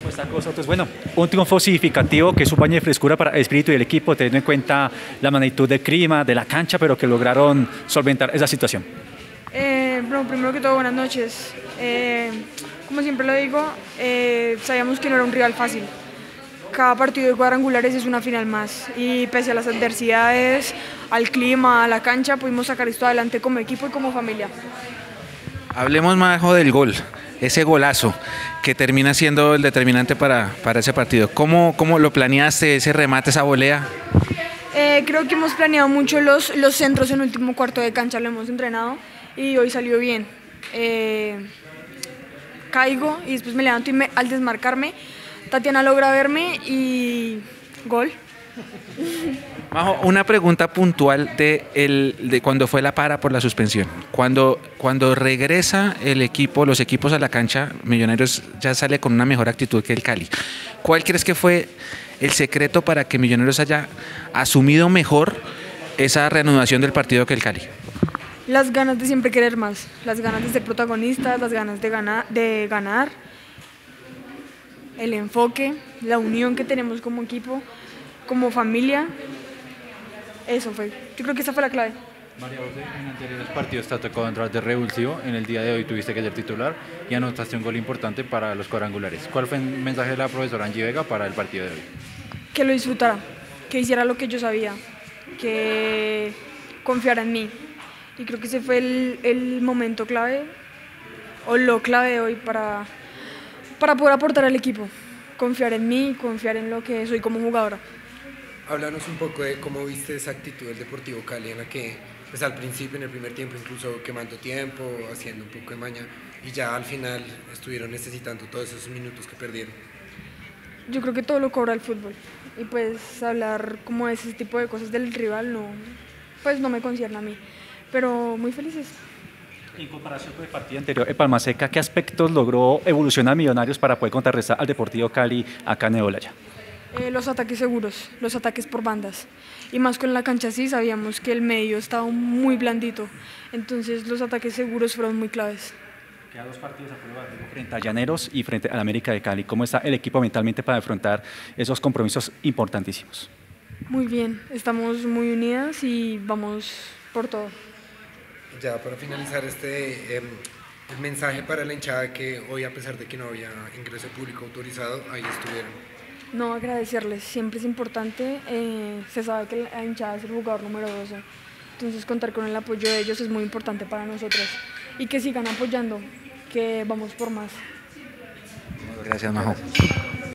Pues está con nosotros. Bueno, un triunfo significativo que es un baño de frescura para el espíritu del equipo, teniendo en cuenta la magnitud del clima, de la cancha, pero que lograron solventar esa situación. Bueno, primero que todo, buenas noches. Como siempre lo digo, sabíamos que no era un rival fácil. Cada partido de cuadrangulares es una final más y pese a las adversidades, al clima, a la cancha, pudimos sacar esto adelante como equipo y como familia. Hablemos, Majo, del gol, ese golazo que termina siendo el determinante para ese partido. ¿Cómo lo planeaste, ese remate, esa volea? Creo que hemos planeado mucho los centros en el último cuarto de cancha, lo hemos entrenado y hoy salió bien. Caigo y después me levanto y al desmarcarme, Tatiana logra verme y gol. Majo, una pregunta puntual de cuando fue la para por la suspensión. Cuando regresa el equipo, los equipos a la cancha, Millonarios ya sale con una mejor actitud que el Cali. ¿Cuál crees que fue el secreto para que Millonarios haya asumido mejor esa reanudación del partido que el Cali? Las ganas de siempre querer más, las ganas de ser protagonistas, las ganas de ganar, el enfoque, la unión que tenemos como equipo, como familia. Eso fue, yo creo que esa fue la clave. María José, en anteriores partidos te ha tocado entrar de revulsivo, en el día de hoy tuviste que ser titular y anotaste un gol importante para los cuadrangulares. ¿Cuál fue el mensaje de la profesora Angie Vega para el partido de hoy? Que lo disfrutara, que hiciera lo que yo sabía, que confiara en mí. Y creo que ese fue el momento clave, o lo clave de hoy para poder aportar al equipo. Confiar en mí, confiar en lo que soy como jugadora. Háblanos un poco de cómo viste esa actitud del Deportivo Cali en la que pues al principio, en el primer tiempo, incluso quemando tiempo, haciendo un poco de maña, y ya al final estuvieron necesitando todos esos minutos que perdieron. Yo creo que todo lo cobra el fútbol y pues hablar como de ese tipo de cosas del rival pues no me concierne a mí, pero muy felices. En comparación con el partido anterior, el Palma Seca, ¿qué aspectos logró evolucionar Millonarios para poder contrarrestar al Deportivo Cali acá en Olaya? Los ataques seguros, los ataques por bandas. Y más con la cancha así, sabíamos que el medio estaba muy blandito. Entonces los ataques seguros fueron muy claves. Quedan dos partidos a prueba frente a Llaneros y frente al América de Cali. ¿Cómo está el equipo mentalmente para afrontar esos compromisos importantísimos? Muy bien, estamos muy unidas y vamos por todo. Ya para finalizar el mensaje para la hinchada que hoy, a pesar de que no había ingreso público autorizado, ahí estuvieron. No, agradecerles, siempre es importante, se sabe que la hinchada es el jugador número 12, entonces contar con el apoyo de ellos es muy importante para nosotros y que sigan apoyando, que vamos por más. Gracias, Majo.